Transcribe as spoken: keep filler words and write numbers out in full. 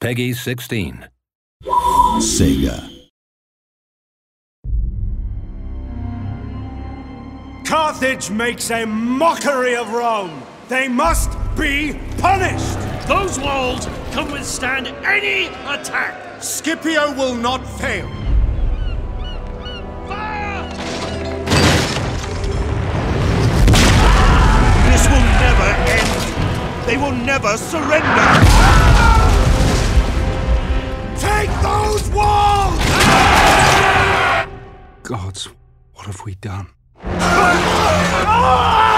Peggy sixteen. Sega. Carthage makes a mockery of Rome. They must be punished. Those walls can withstand any attack. Scipio will not fail. Fire! This will never end. They will never surrender. Take those walls! Gods, what have we done? Ah!